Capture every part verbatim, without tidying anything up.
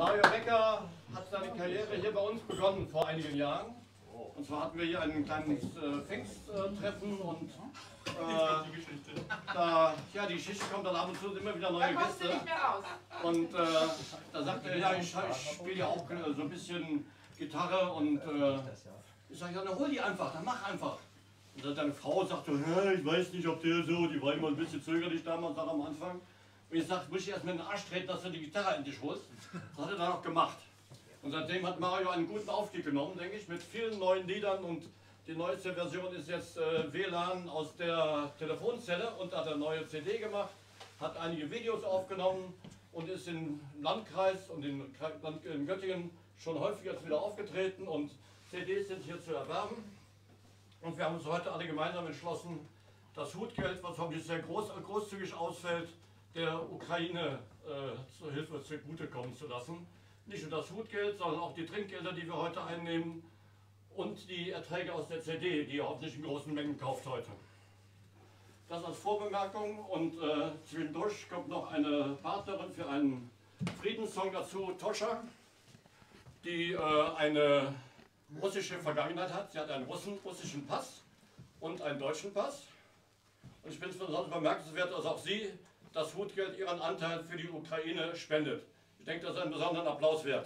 Mario Becker hat seine Karriere hier bei uns begonnen vor einigen Jahren. Und zwar hatten wir hier ein kleines äh, Pfingsttreffen und äh, da, ja, die Geschichte kommt dann ab und zu immer wieder neue Gäste. Nicht mehr raus. Und äh, da sagte er, ja, ich, ich spiele ja auch äh, so ein bisschen Gitarre und äh, ich sage, ja, dann hol die einfach, dann mach einfach. Und dann deine Frau sagte, ja, ich weiß nicht, ob der so, die war immer ein bisschen zögerlich damals am Anfang. Und ich sagte, muss ich erst mit den Arsch treten, dass du die Gitarre endlich holst. Das hat er dann auch gemacht. Und seitdem hat Mario einen guten Aufstieg genommen, denke ich, mit vielen neuen Liedern. Und die neueste Version ist jetzt äh, W L A N aus der Telefonzelle und hat eine neue C D gemacht, hat einige Videos aufgenommen und ist im Landkreis und in, in Göttingen schon häufiger wieder aufgetreten. Und C Ds sind hier zu erwerben. Und wir haben uns heute alle gemeinsam entschlossen, das Hutgeld, was hoffentlich sehr groß, großzügig ausfällt, der Ukraine äh, zur Hilfe zugutekommen zu lassen. Nicht nur das Hutgeld, sondern auch die Trinkgelder, die wir heute einnehmen und die Erträge aus der C D, die ihr hoffentlich in großen Mengen kauft heute. Das als Vorbemerkung und äh, zwischendurch kommt noch eine Partnerin für einen Friedenssong dazu, Toscha, die äh, eine russische Vergangenheit hat. Sie hat einen Russen, russischen Pass und einen deutschen Pass. Und ich bin es besonders bemerkenswert, dass auch sie das Hutgeld ihren Anteil für die Ukraine spendet. Ich denke, das ist einen besonderen Applaus wert.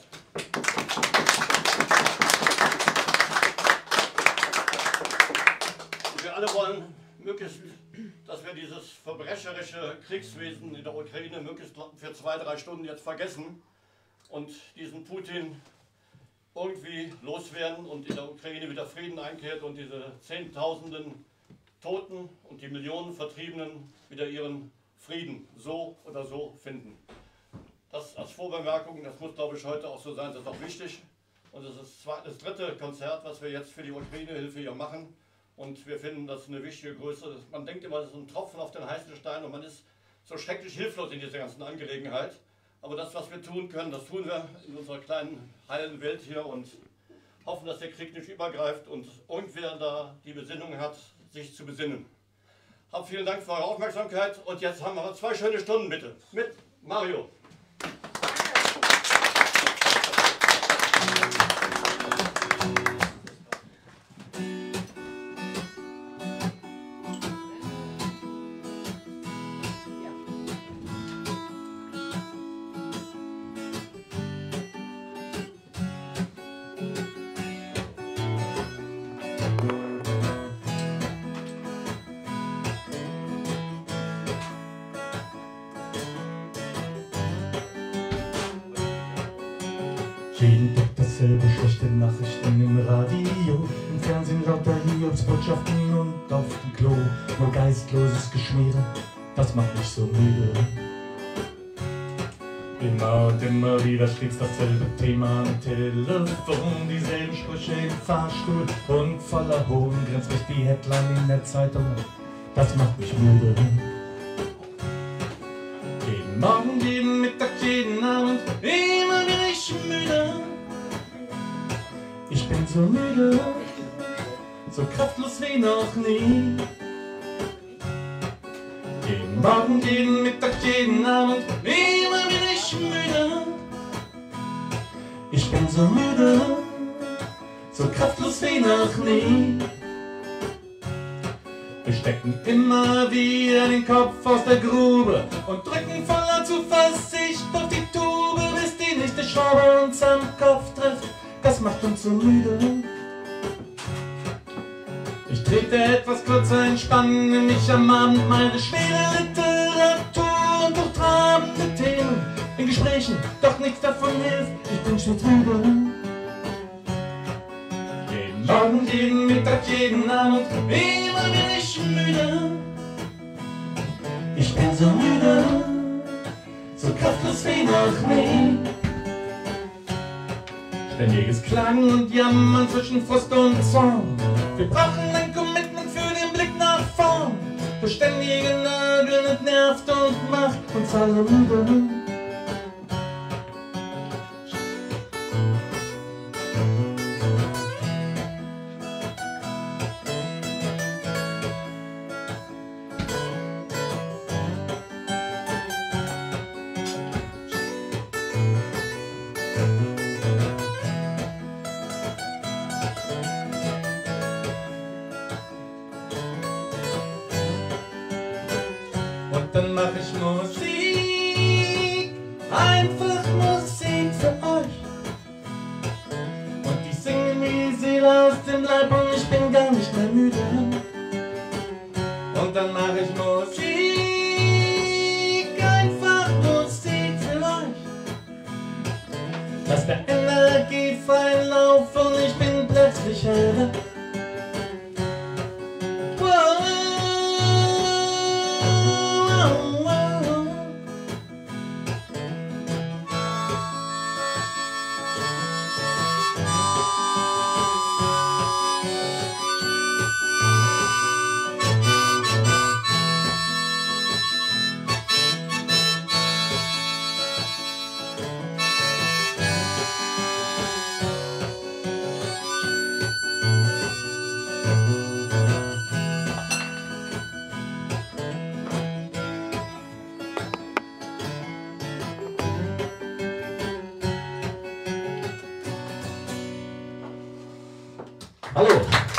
Und wir alle wollen möglichst, dass wir dieses verbrecherische Kriegswesen in der Ukraine möglichst für zwei, drei Stunden jetzt vergessen und diesen Putin irgendwie loswerden und in der Ukraine wieder Frieden einkehrt und diese Zehntausenden Toten und die Millionen Vertriebenen wieder ihren Frieden so oder so finden. Das als Vorbemerkung, das muss, glaube ich, heute auch so sein, das ist auch wichtig. Und das ist das dritte Konzert, was wir jetzt für die Ukraine-Hilfe hier machen. Und wir finden das eine wichtige Größe. Man denkt immer, das ist ein Tropfen auf den heißen Stein und man ist so schrecklich hilflos in dieser ganzen Angelegenheit. Aber das, was wir tun können, das tun wir in unserer kleinen, heilen Welt hier und hoffen, dass der Krieg nicht übergreift und irgendwer da die Besinnung hat, sich zu besinnen. Hab vielen Dank für eure Aufmerksamkeit und jetzt haben wir zwei schöne Stunden bitte mit Mario. Jeden Tag dasselbe, schlechte Nachrichten im Radio, im Fernsehen lauter Hiobsbotschaften und auf dem Klo nur geistloses Geschmiere, das macht mich so müde. Immer und immer wieder stets dasselbe Thema am Telefon, dieselben Sprüche im Fahrstuhl und voller Hohn grenzt mich die Headline in der Zeitung, das macht mich müde. Jeden Morgen, jeden Mittag, jeden Abend, immer bin ich müde. Ich bin so müde, so kraftlos wie noch nie. Jeden Morgen, jeden Mittag, jeden Abend, immer bin ich müde. Ich bin so müde, so kraftlos wie noch nie. Wir stecken immer wieder den Kopf aus der Grube und drücken voller Zuversicht auf die Tube, bis die nächste Schraube uns am Kopf trifft. Das macht uns so müde. Ich trete etwas kürzer, entspanne mich am Abend, meine schwere Literatur und durchtrabende Themen in Gesprächen, doch nichts davon hilft, ich bin schon müde. Jeden Morgen, jeden Mittag, jeden Abend, immer bin ich müde. Ich bin so müde, so kraftlos wie noch nie. Ständiges Klagen und Jammern zwischen Frust und Zorn. Wir brauchen ein Commitment für den Blick nach vorn. Das ständige Nörgeln nervt und macht uns alle müde. dann mache ich Musik, einfach Musik für euch. Dass der Energie freien Lauf und ich bin plötzlich heller. Hallo.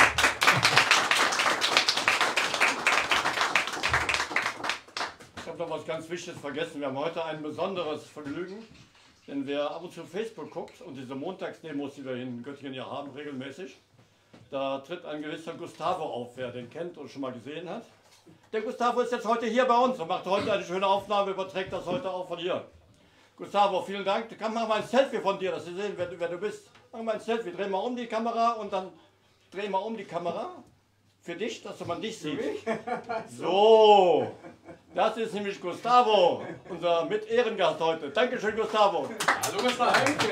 Ich habe noch was ganz Wichtiges vergessen. Wir haben heute ein besonderes Vergnügen, denn wer ab und zu Facebook guckt und diese Montagsdemos, die wir in Göttingen ja haben, regelmäßig, da tritt ein gewisser Gustavo auf, wer den kennt und schon mal gesehen hat. Der Gustavo ist jetzt heute hier bei uns und macht heute eine schöne Aufnahme, überträgt das heute auch von hier. Gustavo, vielen Dank. Du kannst mach mal ein Selfie von dir, dass Sie sehen, wer du, wer du bist. Mach mal ein Selfie, dreh mal um die Kamera und dann dreh mal um die Kamera. Für dich, dass man dich sieht. So, das ist nämlich Gustavo, unser Mit-Ehrengast heute. Dankeschön, Gustavo. Hallo Gustavo. Danke.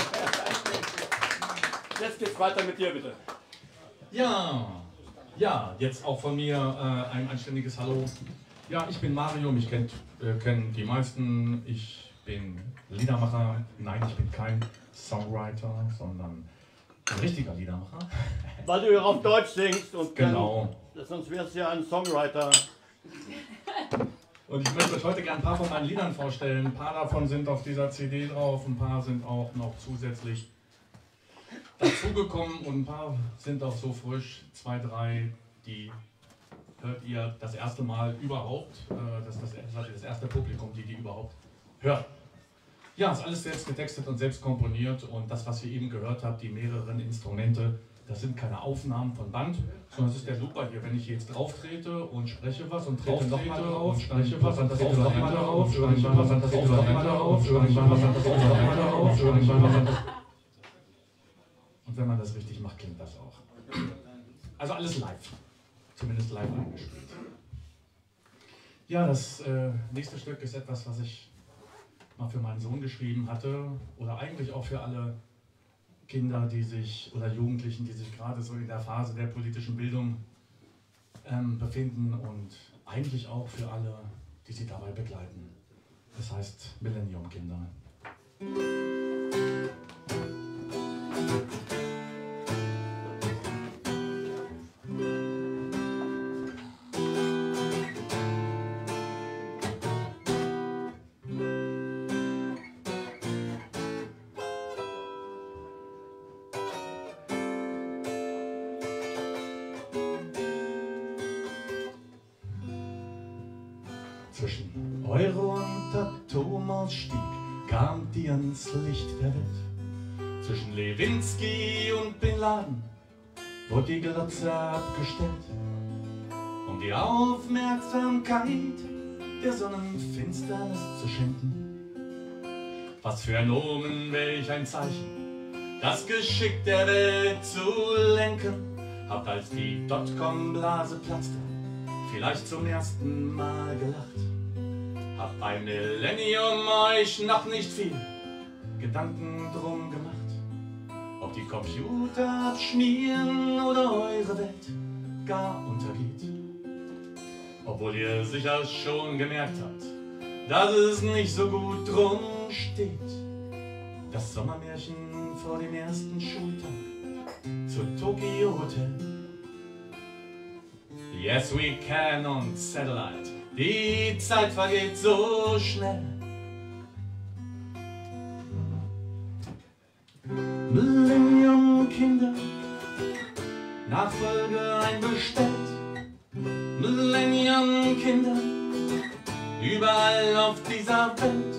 Jetzt geht's weiter mit dir, bitte. Ja, ja, jetzt auch von mir äh, ein anständiges Hallo. Ja, ich bin Mario, mich kennt, äh, kennen die meisten. Ich bin Liedermacher. Nein, ich bin kein Songwriter, sondern ein richtiger Liedermacher. Weil du ja auf Deutsch singst und genau. Dann, sonst wärst du ja ein Songwriter. Und ich möchte euch heute gerne ein paar von meinen Liedern vorstellen. Ein paar davon sind auf dieser C D drauf, ein paar sind auch noch zusätzlich dazugekommen und ein paar sind auch so frisch. Zwei, drei, die hört ihr das erste Mal überhaupt. Das ist das, das erste Publikum, die die überhaupt hört. Ja, ist alles selbst getextet und selbst komponiert und das, was ihr eben gehört habt, die mehreren Instrumente, das sind keine Aufnahmen von Band, sondern es ist der Looper hier. Wenn ich jetzt drauf trete und spreche was und trete nochmal drauf, spreche was und trete nochmal drauf, irgendwann was und trete nochmal drauf, irgendwann was und trete nochmal drauf, irgendwann was und und wenn man das richtig macht, klingt das auch. Also alles live, zumindest live eingespielt. Ja, das äh, nächste Stück ist etwas, was ich mal für meinen Sohn geschrieben hatte oder eigentlich auch für alle Kinder, die sich oder Jugendlichen, die sich gerade so in der Phase der politischen Bildung ähm, befinden und eigentlich auch für alle, die sie dabei begleiten. Das heißt Millennium-Kinder. Zwischen Euro und Atomausstieg kamt ihr ins Licht der Welt. Zwischen Lewinsky und Bin Laden wurde die Glotze abgestellt, um die Aufmerksamkeit der Sonnenfinsternis zu schenken. Was für ein Omen, welch ein Zeichen, das Geschick der Welt zu lenken. Habt als die Dotcom-Blase platzte, vielleicht zum ersten Mal gelacht. Hab beim Millennium euch noch nicht viel Gedanken drum gemacht, ob die Computer abschmieren oder eure Welt gar untergeht. Obwohl ihr sicher schon gemerkt habt, dass es nicht so gut drum steht. Das Sommermärchen vor dem ersten Schultag zur Tokyo Hotel. Yes we can on Satellite. Die Zeit vergeht so schnell. Millennium-Kinder, Nachfolge einbestellt. Millennium-Kinder, überall auf dieser Welt.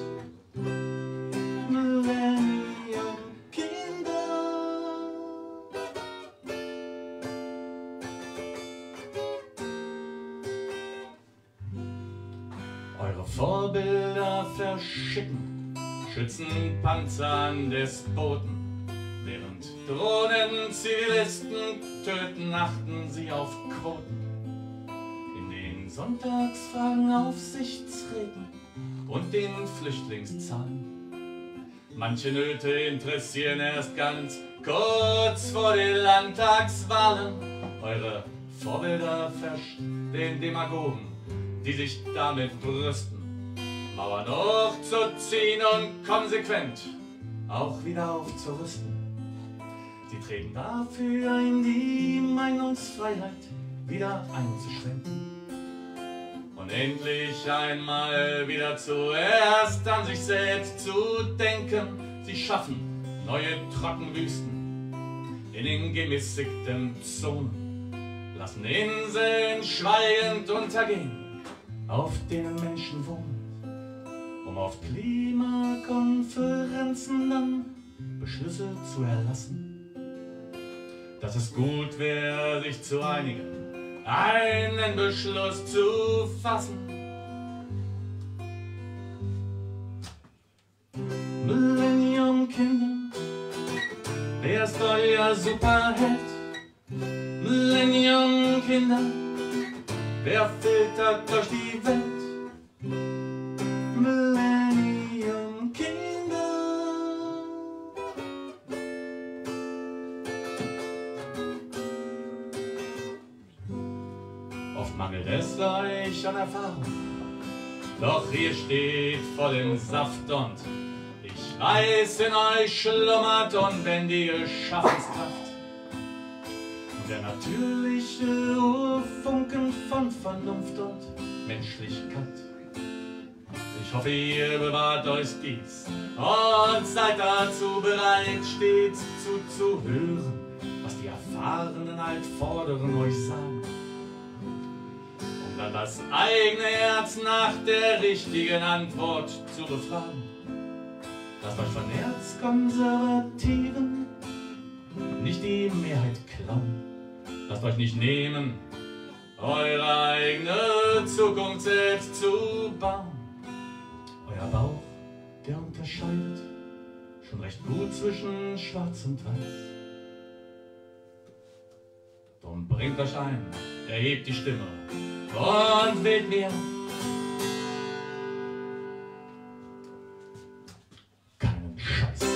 schicken Schützenpanzer an Despoten. Während Drohnen Zivilisten töten, achten sie auf Quoten. In den Sonntagsfragen Aufsichtsräten und den Flüchtlingszahlen. Manche Nöte interessieren erst ganz kurz vor den Landtagswahlen. Eure Vorbilder verstehen Demagogen, die sich damit brüsten, Mauern hochzuziehen und konsequent auch wieder aufzurüsten. Sie treten dafür ein, die Meinungsfreiheit wieder einzuschränken. Und endlich einmal wieder zuerst an sich selbst zu denken. Sie schaffen neue Trockenwüsten in den gemäßigten Zonen, lassen Inseln schweigend untergehen, auf denen Menschen wohnen, um auf Klimakonferenzen dann Beschlüsse zu erlassen. Dass es gut wäre, sich zu einigen, einen Beschluss zu fassen. Millennium-Kinder, wer ist euer Superheld? Millennium-Kinder, wer filtert durch die Welt? Millennium-Kinder. Oft mangelt es euch an Erfahrung, doch ihr steht voll im Saft und ich weiß, in euch schlummert unbändige Schaffenskraft. Und der natürliche Urfunken von Vernunft und Menschlichkeit. Ich hoffe, ihr bewahrt euch dies und seid dazu bereit, stets zuzuhören, was die erfahrenen Altvorderen euch sagen. Um dann das eigene Herz nach der richtigen Antwort zu befragen. Lasst euch von Erzkonservativen nicht die Mehrheit klauen. Lasst euch nicht nehmen, eure eigene Zukunft selbst zu bauen. Euer Bauch, der unterscheidet schon recht gut zwischen Schwarz und Weiß. Drum bringt euch ein, erhebt die Stimme und wählt mir. Keinen Scheiß.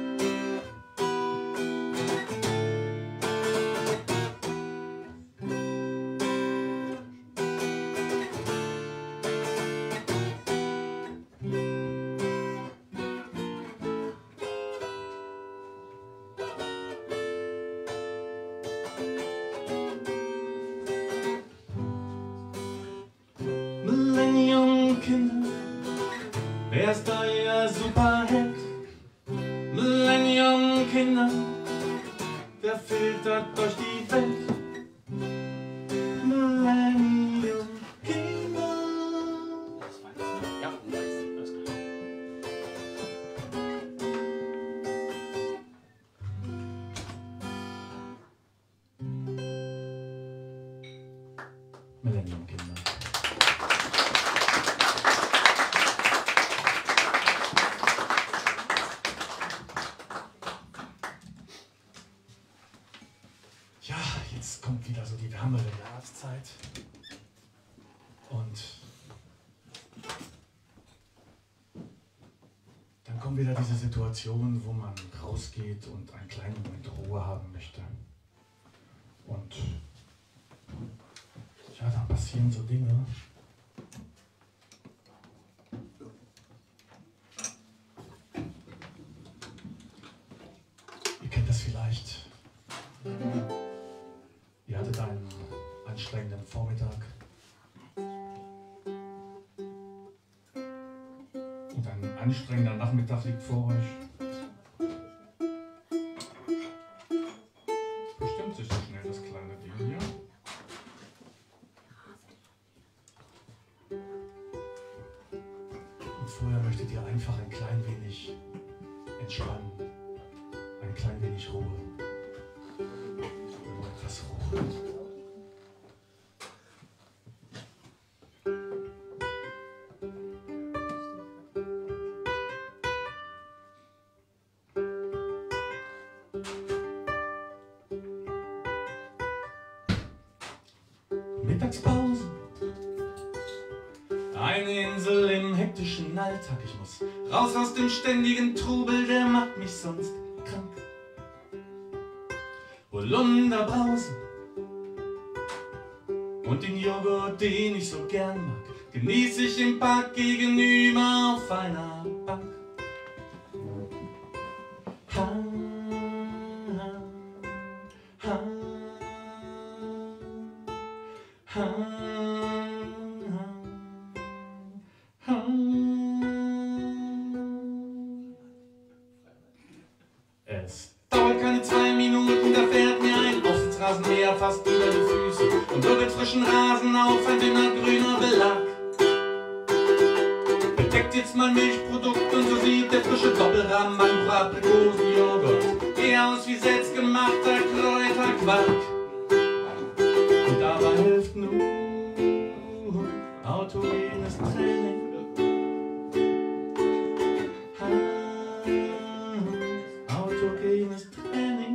Millennium-Kinder, wer ist euer Superheld? Millennium-Kinder, wer filtert durch die Welt? Millennium-Kinder. Ja, alles klar. Millennium-Kinder. Ja, jetzt kommt wieder so die wärmere Jahreszeit. Und dann kommt wieder diese Situation, wo man rausgeht und einen kleinen Moment Ruhe haben möchte. Und ja, dann passieren so Dinge. Ihr kennt das vielleicht. Ihr hattet einen anstrengenden Vormittag und ein anstrengender Nachmittag liegt vor euch. Bestimmt sich so schnell das kleine Ding hier. Und vorher möchtet ihr einfach ein klein wenig entspannen, ein klein wenig Ruhe. Nur etwas Ruhe. Mittagspause. Eine Insel im hektischen Alltag. Ich muss raus aus dem ständigen Trubel, der macht mich sonst krank. Holunder brausen und den Joghurt, den ich so gern mag, genieße ich im Park gegenüber auf einer Bank. Ha, ha, ha, ha, ha. Es dauert keine zwei Minuten, da fährt mir ein Aussichtsrasenmäher fast über die Füße und wirbelt frischen Rasen auf, ein dünner grüner Belag. Bedeckt jetzt mein Milchprodukt und so sieht der frische Doppelrahmen mein Aprikosenjoghurt eher aus wie selbstgemachter Kräuterquark. Und dabei hilft nur autogenes Training. Autogenes Training.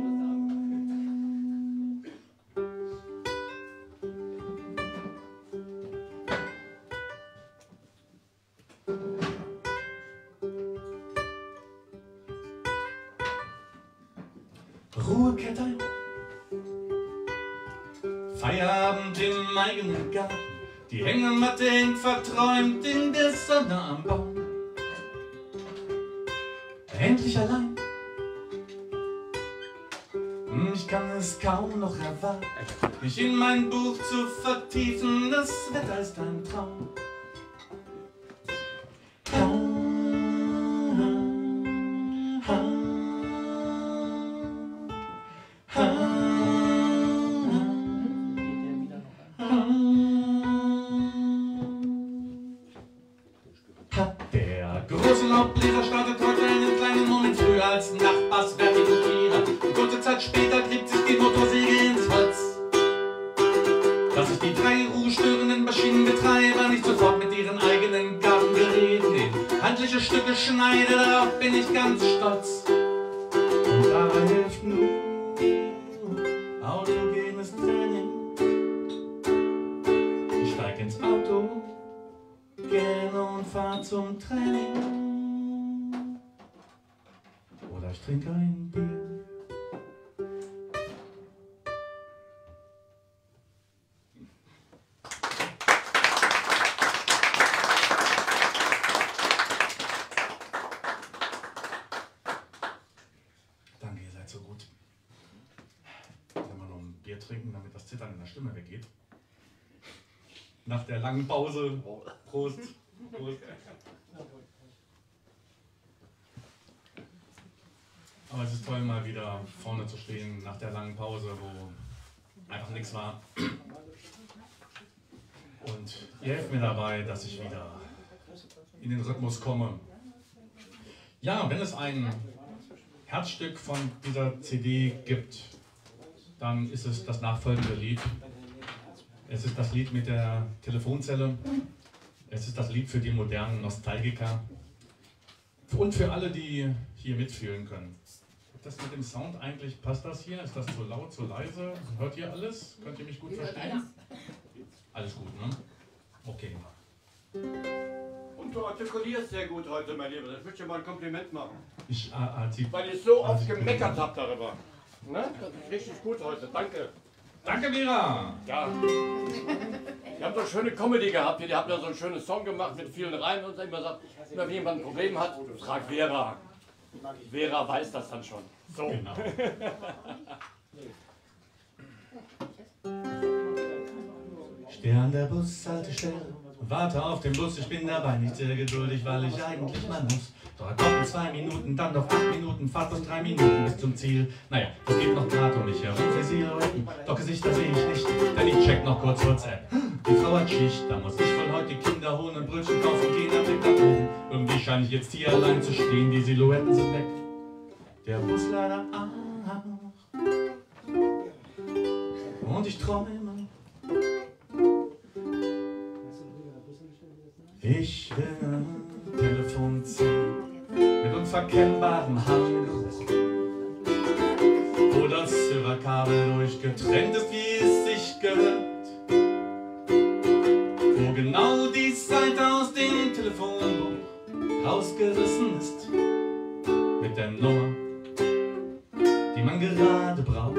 Ruhekette, Feierabend im eigenen Garten, die Hängematte hängt verträumt in der Sonne am Baum. Endlich allein, ich kann es kaum noch erwarten, mich in mein Buch zu vertiefen, das Wetter ist ein Traum. Der große Laubbläser startet heute einen kleinen Moment früher als Nachbars Vertikutierer. Kurze Zeit später kriegt sich die Motorsäge ins Holz. Dass sich die drei ruhestörenden Maschinenbetreiber nicht sofort mit ihren eigenen Gartengeräten in handliche Stücke schneiden, darauf bin ich ganz stolz. Und dabei hilft nur autogenes Training. Ich steig ins Auto gerne und fahr zum Training. Oder ich trinke ein Bier. Danke, ihr seid so gut. Wenn wir noch ein Bier trinken, damit das Zittern in der Stimme weggeht. Nach der langen Pause. Prost. Prost. Aber es ist toll, mal wieder vorne zu stehen nach der langen Pause, wo einfach nichts war. Und ihr helft mir dabei, dass ich wieder in den Rhythmus komme. Ja, wenn es ein Herzstück von dieser C D gibt, dann ist es das nachfolgende Lied. Es ist das Lied mit der Telefonzelle. Es ist das Lied für die modernen Nostalgiker. Und für alle, die hier mitfühlen können. Das mit dem Sound eigentlich, passt das hier? Ist das zu laut, zu leise? Hört ihr alles? Könnt ihr mich gut verstehen? Alles gut, ne? Okay. Und du artikulierst sehr gut heute, mein Lieber. Ich möchte dir mal ein Kompliment machen. Ich artikuliere. Weil ich so oft gemeckert habe darüber. Ne? Das ist richtig gut heute. Danke. Danke, Vera! Ja. Ihr habt doch schöne Comedy gehabt hier. Ihr habt ja so einen schönen Song gemacht mit vielen Reimen und immer sagt, immer wenn jemand ein Problem hat, frag Vera. Vera weiß das dann schon. So. Genau. Stehe an der Bushaltestelle, warte auf den Bus, ich bin dabei nicht sehr geduldig, weil ich eigentlich mal muss. Doch er kommt in zwei Minuten, dann noch acht Minuten, Fahrt aus drei Minuten bis zum Ziel. Naja, das geht noch grad um mich herum, für Silhouetten, doch Gesichter sehe ich nicht, denn ich check noch kurz WhatsApp. Die Frau hat Schicht, da muss ich wohl heute die Kinder holen und Brötchen kaufen gehen, am Blick nach oben. Irgendwie scheine ich jetzt hier allein zu stehen, die Silhouetten sind weg. Der Bus leider auch. Und ich träume. Ich will Telefon ziehen mit unverkennbarem Harmgeruch, wo das Silberkabel durchgetrennt ist, wie es sich gehört. wo genau die Seite aus dem Telefonbuch rausgerissen ist, mit der Nummer, die man gerade braucht.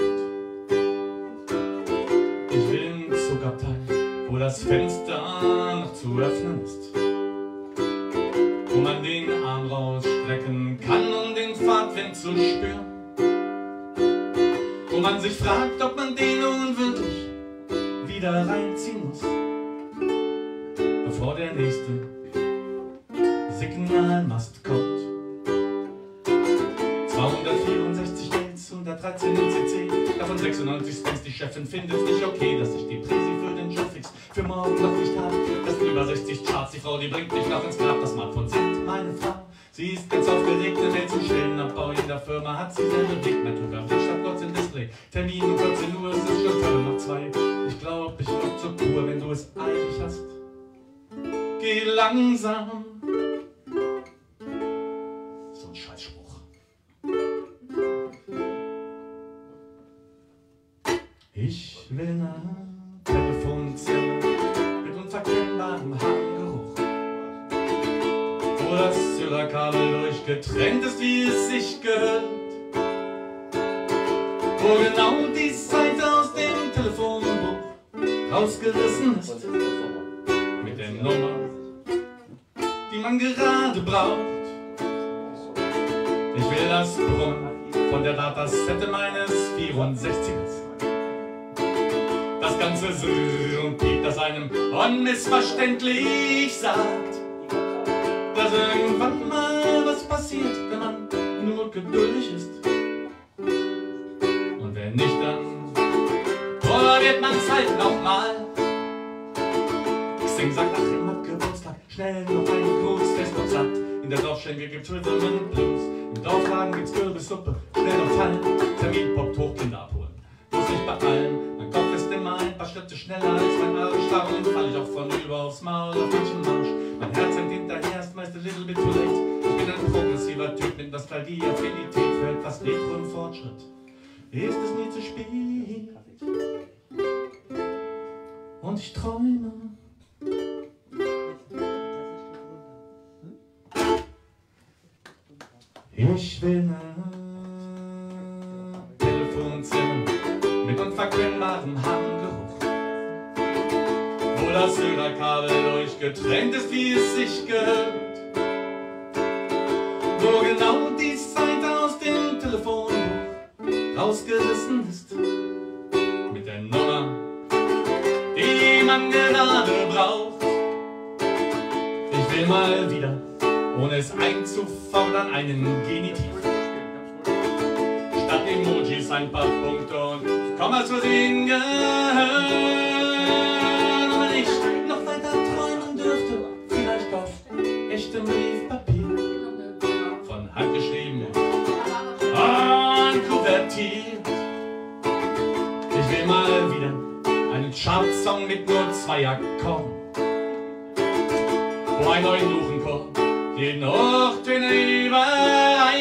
Ich will ein Zugabteil, wo das Fenster noch zu öffnen ist, wo man den Arm rausstrecken kann, um den Fahrtwind zu spüren, wo man sich fragt, ob man den nun wirklich wieder reinziehen muss, bevor der nächste Signalmast kommt. zweihundertvierundsechzig Mails, hundertdreizehn in C C, davon sechsundneunzig Spams. Die Chefin findet es nicht okay, dass ich die Präsi für den Job fix für morgen noch nicht habe. Das sind über sechzig Charts, die Frau, die bringt mich noch ins Grab. Das Smartphone singt meine Frau, sie ist ganz aufgeregt, eine Mail zum Stellenabbau in der Firma hat sie selber Weg. Naturgrafik statt kurz im Display, Termin um vierzehn Uhr, es ist schon Viertel nach zwei. Ich glaub, ich ruck zur Kur, wenn du es eilig hast. Geh langsam. So ein Scheißspruch. Ich will eine Telefonzelle mit unverkennbarem Harngeruch, wo das Syrerkabel durchgetrennt ist, wie es sich gehört, wo genau die Seite aus dem Telefonbuch rausgerissen ist, mit der Nummer, die man gerade braucht. Ich will das Brummen von der Datasette meines vierundsechzigers. Das ganze Sirr und Piep, das einem unmissverständlich sagt, dass irgendwann mal was passiert, wenn man nur geduldig ist. Und wenn nicht, dann probiert man's halt nochmal. Xing sagt, ach, ihm hat Geburtstag, schnell noch einen Gruß, fest und satt. In der Dorfschenke gibt's Rhythm and Blues, im Dorfladen gibt's Kürbissuppe, schnell noch fallen, Termin poppt hoch, Kinder abholen. Muss nicht beeilen, mein Kopf ist immer ein paar Schritte schneller als mein Augenstaunen, fall ich auch von über aufs Maul auf manchen Marsch. Mein Herz hängt hinterher, ist meist a little bit too late. Ich bin ein progressiver Typ mit Nostalgie, Affinität für etwas Retro im Fortschritt. Ist es nie zu spät? Und ich träume. Ich will eine Telefonzelle mit unverkennbarem Harngeruch, wo das Syrerkabel durchgetrennt ist, wie es sich gehört, wo genau die Seite aus dem Telefonbuch rausgerissen ist, mit der Nummer, die man gerade braucht. Ich will mal wieder, ohne es einzufordern, einen Genitiv. Statt Emojis ein paar Punkte und Kommas zu sehen gehören. Und wenn ich noch weiter träumen dürfte, vielleicht auf echtem Briefpapier, von Hand geschrieben und kuvertiert. Ich will mal wieder einen Chartsong mit nur zwei Akkorden, wo ein Neunuchenchor jeden Hochtöne überreißt,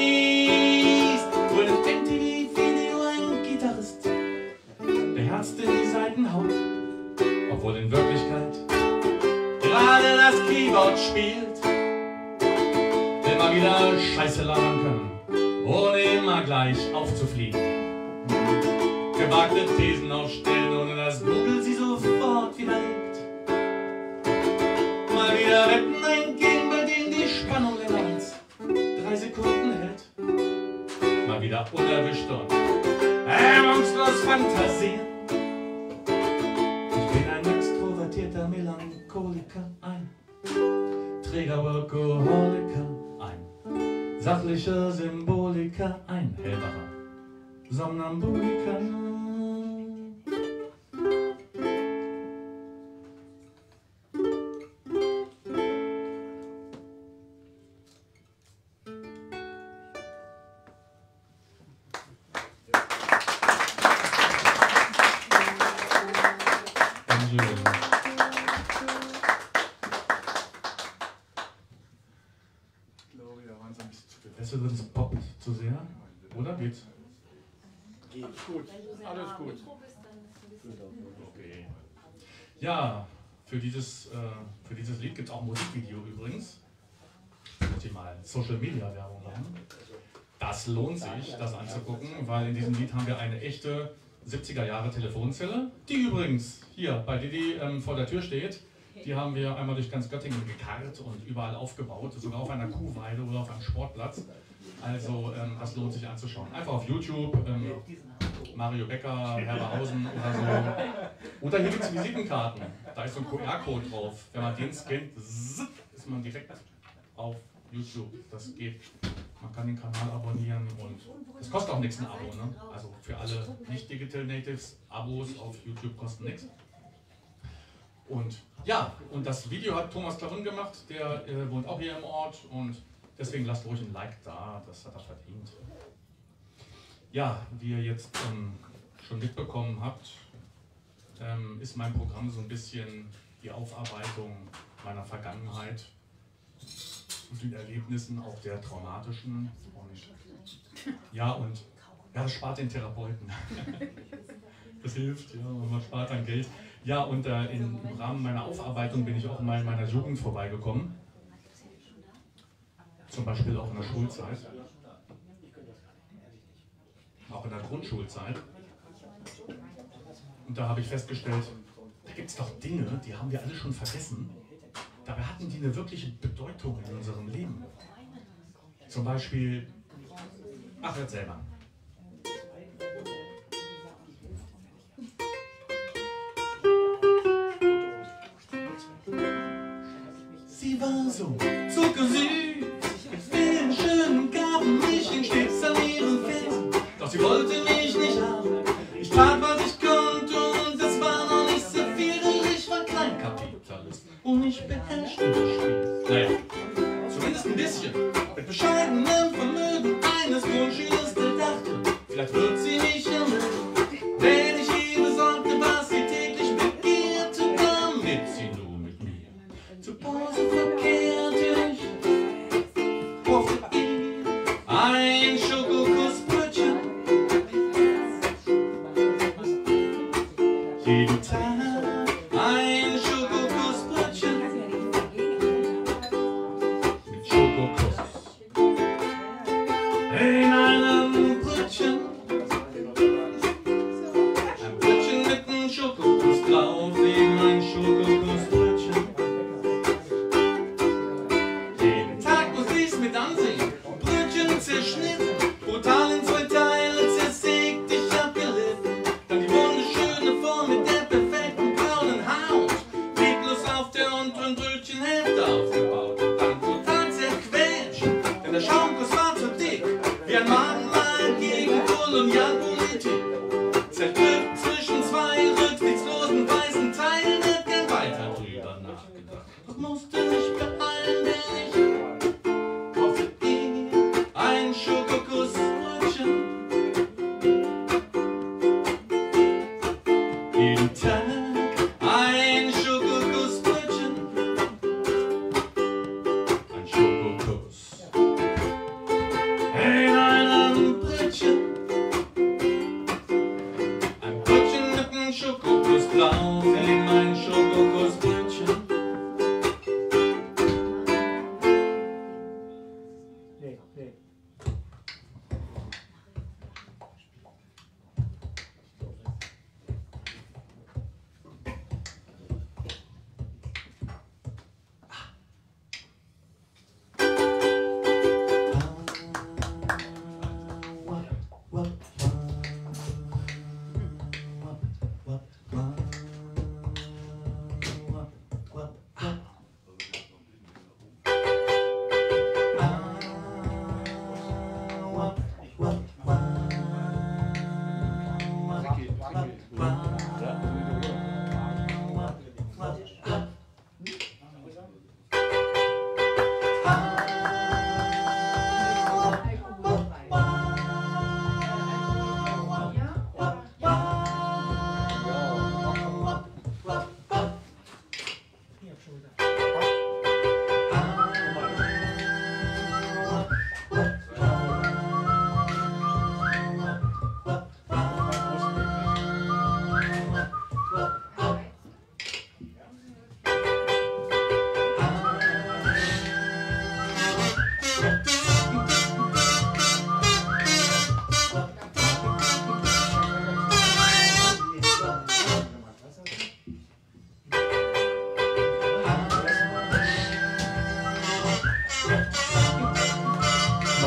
wo in einem M T V-Video ein Gitarrist beherzt in die Saiten haut, obwohl in Wirklichkeit gerade das Keyboard spielt. Will mal wieder Scheiße labern können, ohne immer gleich aufzufliegen. Gewagte Thesen aufstellen, ohne dass Google sie sofort widerlegt. Mal wieder wetten eingehen, bei denen die Spannung länger als drei Sekunden hält. Mal wieder unerwischt und hemmungslos fantasieren. Ich bin ein extrovertierter Melancholiker, ein Träger Workaholiker, ein sachlicher Symboliker, ein hellwacher Somnambuliker. Das poppt zu sehr, oder geht's? Geht gut, alles gut. Okay. Ja, für dieses, äh, für dieses Lied gibt es auch ein Musikvideo übrigens. Muss ich mal Social Media Werbung machen. Das lohnt sich, das anzugucken, weil in diesem Lied haben wir eine echte siebziger Jahre Telefonzelle, die übrigens hier bei Didi ähm, vor der Tür steht. Die haben wir einmal durch ganz Göttingen gekarrt und überall aufgebaut, sogar auf einer Kuhweide oder auf einem Sportplatz. Also ähm, das lohnt sich anzuschauen. Einfach auf YouTube, ähm, Mario Becker, Herberhausen oder so. Oder hier gibt es Visitenkarten, da ist so ein Q R-Code drauf. Wenn man den scannt, ist man direkt auf YouTube. Das geht. Man kann den Kanal abonnieren und es kostet auch nichts ein Abo. Ne? Also für alle nicht-Digital Natives, Abos auf YouTube kosten nichts. Und ja, und das Video hat Thomas Klarun gemacht, der äh, wohnt auch hier im Ort und deswegen lasst ruhig ein Like da, das hat er verdient. Ja, wie ihr jetzt ähm, schon mitbekommen habt, ähm, ist mein Programm so ein bisschen die Aufarbeitung meiner Vergangenheit, den Erlebnissen, auch der traumatischen. Und ja, und ja, das spart den Therapeuten. Das hilft, ja, man spart dann Geld. Ja, und äh, im Rahmen meiner Aufarbeitung bin ich auch mal in meiner Jugend vorbeigekommen. Zum Beispiel auch in der Schulzeit. Auch in der Grundschulzeit. Und da habe ich festgestellt, da gibt es doch Dinge, die haben wir alle schon vergessen. Dabei hatten die eine wirkliche Bedeutung in unserem Leben. Zum Beispiel, ach, erzähl mal. Sie war so zuckersüß, mit vielen schönen Gaben, mich hing stets an ihrem Fest. Doch sie wollte mich nicht haben, ich tat, was ich konnte und es war noch nicht so viel, denn ich war Kleinkapitalist und ich beherrschte das Spiel. Naja, zumindest ein bisschen, mit bescheidenem Vermögen eines Grundschülers, der dachte, vielleicht wird sie mich ermögen, wenn ich ihr besorgte, was sie täglich begehrte, damit sie nur mit mir zur Pause verkehrte. Ich brauchte ihr ein Schokokussbrötchen, jeden Tag ein Schokokussbrötchen mit Schokokuss in einem Brötchen, ein Brötchen mit einem Schokokuss drauf, in ein Schokokussbrötchen. Jeden Tag muss ich's mit ansehen, Brötchen zerschnitten, brutal in zwei Teile zersägt, ich hab gelitten. Dann die wunderschöne Form mit der perfekten braunen Haut, leblos auf der unteren Brötchenhälfte aufgebaut. Dann brutal zerquetscht, denn der Schaumkuss war zu dick, wie ein Magenmal gegen Kolonialpolitik. Zerdrückt zwischen zwei rücksichtslosen weißen Teilen, hätt gern weiter drüber nachgedacht. Doch musste mich beeilen, denn ich brauchte ihr ein Schokokussbrötchen. Jeden Tag ein Schokokussbrötchen, ein Schokokuss in einem Brötchen, ein Brötchen mit einem Schokokuss drauf, in mein Schokokussbrötchen. Nee, nee.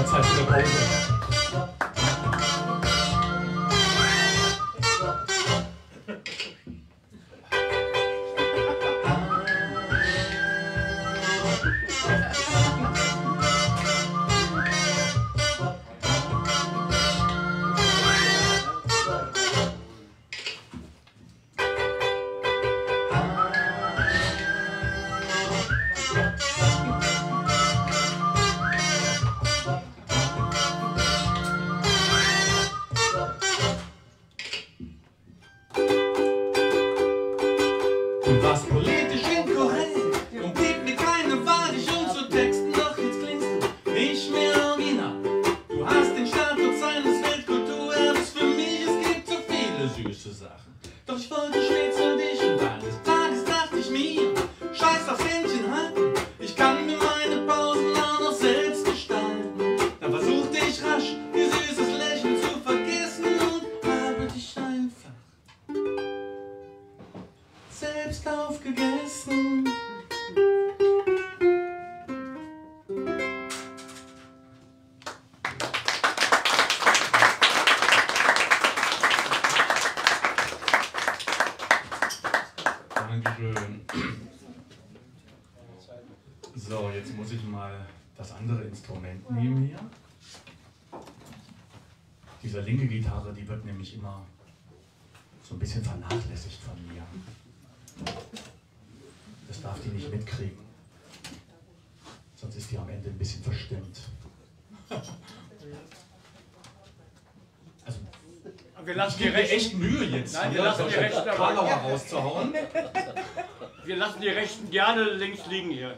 mal Zeit für eine Pause. Du warst politisch inkorrekt und blieb mir keine Wahl, dich umzutexten, doch jetzt klingst du nicht mehr original. Du hast den Status eines Weltkulturerbes für mich, es gibt so viele süße Sachen. Doch ich wollte schnell zu dich und eines Tages dachte ich mir, scheiß aufs Händchen halten, ich kann mir meine Pausen auch noch selbst gestalten. Dann versuchte ich rasch, ihr süßes Lächeln zu vergessen und habe dich einfach selbst aufgegessen. Dankeschön. So, jetzt muss ich mal das andere Instrument nehmen hier. Diese linke Gitarre, die wird nämlich immer so ein bisschen vernachlässigt von mir. Das darf die nicht mitkriegen. Sonst ist die am Ende ein bisschen verstimmt. Also, Wir lassen ich die gebe mir Rechten, echt Mühe jetzt, Nein, wir hier lassen die solche Rechten dabei. Karlauer rauszuhauen. wir lassen die Rechten gerne links liegen hier.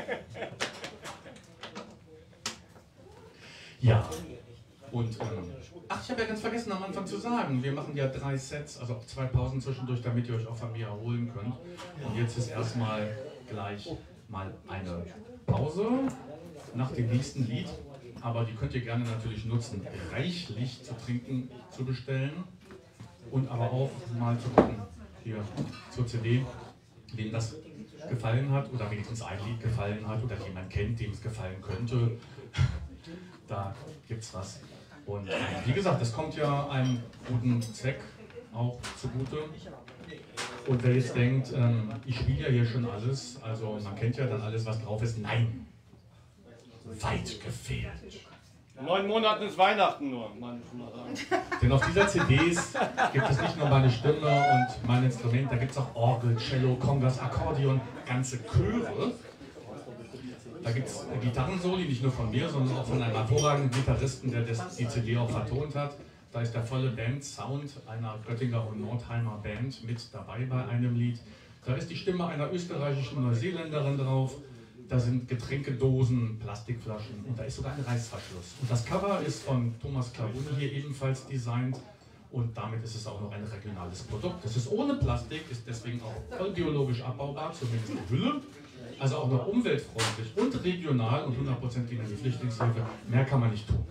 Ja, und ähm, ach, ich habe ja ganz vergessen am Anfang zu sagen, wir machen ja drei Sets, also auch zwei Pausen zwischendurch, damit ihr euch auch von mir erholen könnt. Und jetzt ist erstmal gleich mal eine Pause nach dem nächsten Lied, aber die könnt ihr gerne natürlich nutzen, reichlich zu trinken zu bestellen und aber auch mal zu gucken, hier zur C D, wem das gefallen hat oder wenigstens ein Lied gefallen hat oder jemand kennt, dem es gefallen könnte. Da gibt's was. Und äh, wie gesagt, das kommt ja einem guten Zweck auch zugute. Und wer jetzt denkt, ähm, ich spiele ja hier schon alles, also man kennt ja dann alles, was drauf ist. Nein, weit gefehlt. Neun Monate ist Weihnachten nur, Mann. Denn auf dieser C D gibt es nicht nur meine Stimme und mein Instrument, da gibt es auch Orgel, Cello, Congas, Akkordeon, ganze Chöre. Da gibt es Gitarrensoli, nicht nur von mir, sondern auch von einem hervorragenden Gitarristen, der das, die C D auch vertont hat. Da ist der volle Band-Sound einer Göttinger und Nordheimer Band mit dabei bei einem Lied. Da ist die Stimme einer österreichischen Neuseeländerin drauf. Da sind Getränkedosen, Plastikflaschen und da ist sogar ein Reißverschluss. Und das Cover ist von Thomas Klaruni hier ebenfalls designt und damit ist es auch noch ein regionales Produkt. Das ist ohne Plastik, ist deswegen auch voll biologisch abbaubar, zumindest die Hülle. Also auch noch umweltfreundlich und regional und hundert Prozent gegen die Flüchtlingshilfe. Mehr kann man nicht tun.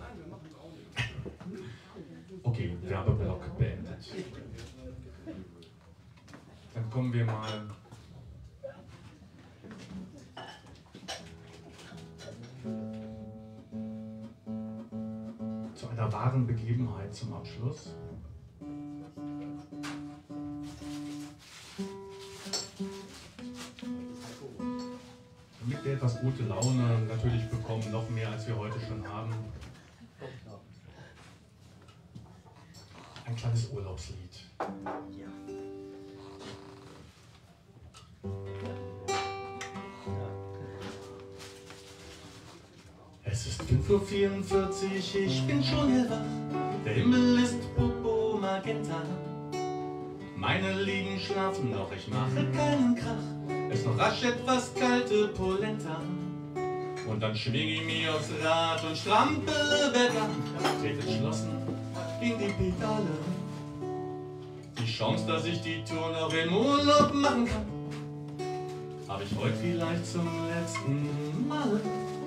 Okay, Werbeblock beendet. Dann kommen wir mal zu einer wahren Begebenheit zum Abschluss. Damit wir etwas gute Laune natürlich bekommen, noch mehr als wir heute schon haben. Ein kleines Urlaubslied. Es ist fünf Uhr vierundvierzig, ich bin schon hellwach. Der Himmel ist Popo Magenta. Meine Lieben schlafen noch, ich mache keinen Krach. Es noch rasch etwas kalte Polenta. Und dann schwing ich mich aufs Rad und strampele bergan. Trete entschlossen in die Pedale. Die Chance, dass ich die Tour noch im Urlaub machen kann, habe ich heute vielleicht zum letzten Mal.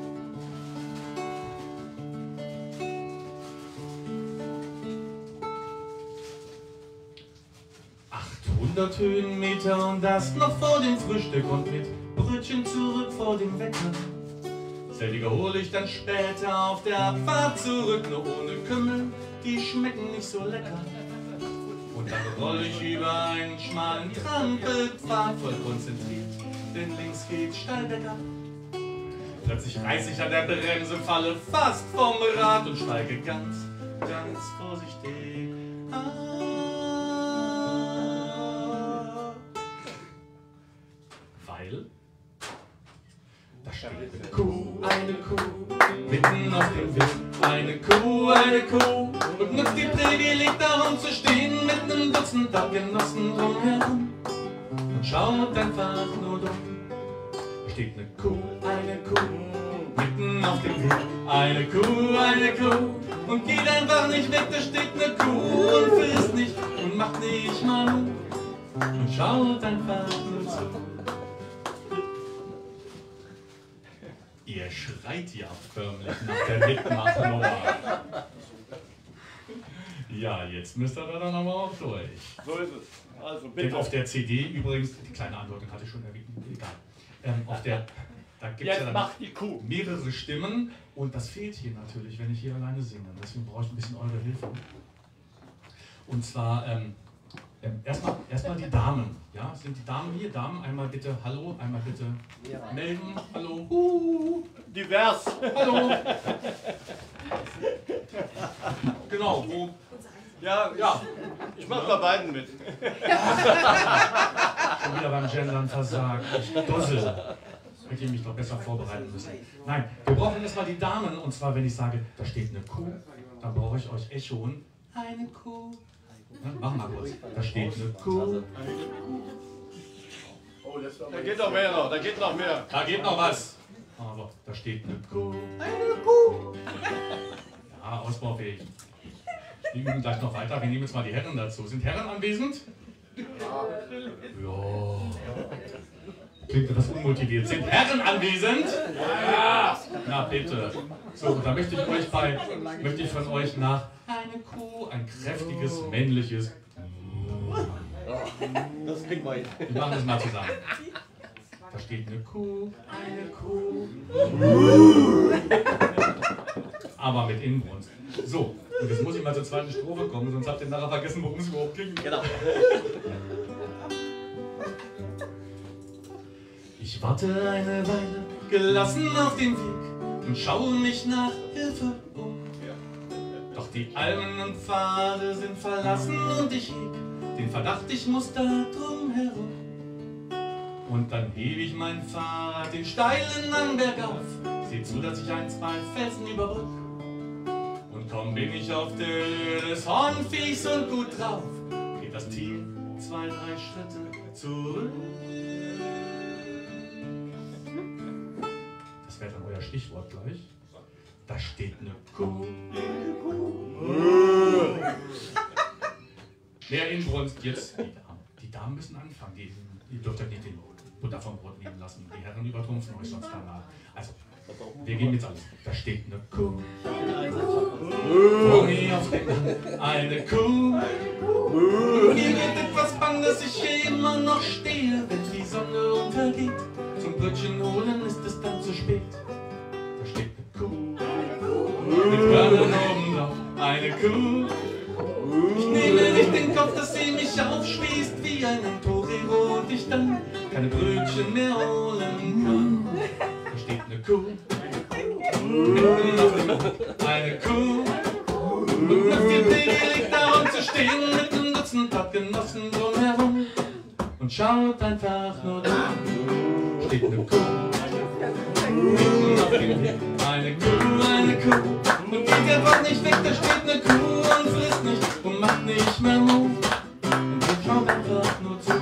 achthundert Höhenmeter und das noch vor dem Frühstück und mit Brötchen zurück vor dem Wecker. Selbiger hole ich dann später auf der Fahrt zurück, nur ohne Kümmel, die schmecken nicht so lecker. Und dann roll ich über einen schmalen Trampelpfad, voll konzentriert, denn links geht steil bergab. Plötzlich reiß ich an der Bremse, falle fast vom Rad und steige ganz, ganz vorsichtig ab. Weil da steht eine Kuh, eine Kuh, mitten auf dem Weg. Eine Kuh, eine Kuh, und nutzt ihr Privileg darum zu stehen, mit einem Dutzend Genossen drumherum und schaut einfach nur dumm. Da steht eine Kuh, eine Kuh, mitten auf dem Weg. Eine Kuh, eine Kuh, und geht einfach nicht weg. Da steht eine Kuh und frisst nicht und macht nicht mal Mut und schaut einfach nur zu. Ihr schreit ja förmlich nach der Mitmachnummer. Ja, jetzt müsst ihr da dann aber auch durch. So ist es. Also Denn auf der C D übrigens, die kleine Andeutung hatte ich schon erwähnt, egal. Ähm, auf der, da gibt es Jetzt ja dann macht die Kuh. mehrere Stimmen und das fehlt hier natürlich, wenn ich hier alleine singe. Deswegen brauche ich ein bisschen eure Hilfe. Und zwar ähm, ähm, erstmal erstmal die Damen. Ja, sind die Damen hier? Damen, einmal bitte Hallo, einmal bitte melden. Hallo. Uh, Divers. hallo. Genau, wo? Ja, ja. Ich mach bei beiden mit. Schon wieder beim Gendern versagt. Ich dussel. Hätte ich mich doch besser vorbereiten müssen. Nein, wir brauchen erstmal die Damen. Und zwar, wenn ich sage, da steht eine Kuh, dann brauche ich euch echoen. Eine Kuh. Ja, mach mal kurz. Da steht eine Kuh. Da geht noch mehr noch, da geht noch mehr. Da geht noch was. Aber da steht eine Kuh. Eine Kuh. Ja, ausbaufähig. Wir üben gleich noch weiter. Wir nehmen jetzt mal die Herren dazu. Sind Herren anwesend? Ja. Klingt etwas unmotiviert. Sind Herren anwesend? Ja. Na bitte. So, da möchte ich euch bei, möchte ich von euch nach eine Kuh, ein kräftiges, männliches. Das kriegen wir hin. Wir machen das mal zusammen. Da steht eine Kuh, eine Kuh. Aber mit Inbrunst. So, und jetzt muss ich mal zur zweiten Strophe kommen, sonst habt ihr nachher vergessen, worum es überhaupt ging. Genau. Ich warte eine Weile, gelassen auf dem Weg und schaue mich nach Hilfe um. Doch die Almen und Pfade sind verlassen und ich heg den Verdacht, ich muss da drum herum. Und dann hebe ich mein Fahrrad den steilen Anberg auf, seh zu, dass ich ein, zwei Felsen überbrück. Und kaum bin ich auf der Höhe des Hornviechs und gut drauf, geht das Tier zwei, drei Schritte zurück. Das wäre dann euer Stichwort gleich. Da steht eine Kuh. Mehr Inbrunst jetzt. Die Damen, die Damen müssen anfangen. Die, ihr dürft euch nicht den Butter vom Brot nehmen lassen. Die Herren übertrumpfen euch sonst danach. Also, wir geben jetzt alles. Da steht eine Kuh. Vor mir auf dem Hand eine Kuh. Mir wird etwas bang, dass ich hier immer noch stehe, wenn die Sonne untergeht. Zum Brötchen holen ist es dann zu spät. Da steht eine Kuh. Mit Körnern oben drauf. Eine Kuh. Ich nehme nicht den Kopf, dass sie mich aufspießt wie ein Torero und ich dann keine Brötchen mehr holen kann. Da steht eine Kuh. Mitten auf dem Hof. Eine Kuh. Und auf dem Privileg darum zu stehen mit einem Dutzend Genossen drumherum und schaut einfach nur da. Steht eine Kuh. Mitten auf dem Weg. Eine Kuh, eine Kuh. Und geht einfach nicht weg, da steht eine Kuh und frisst nicht und macht nicht mehr Mut. Und sie schaut einfach nur zu.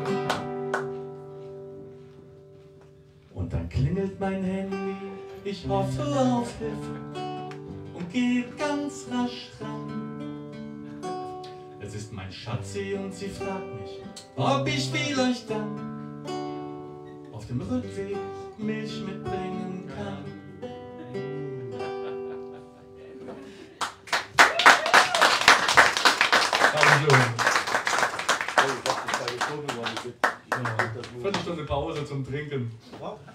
Und dann klingelt mein Handy, ich hoffe auf Hilfe und geht ganz rasch ran. Es ist mein Schatzi und sie fragt mich, ob ich vielleicht dann auf dem Rückweg Milch mitbringen kann. Viertelstunde Pause zum Trinken.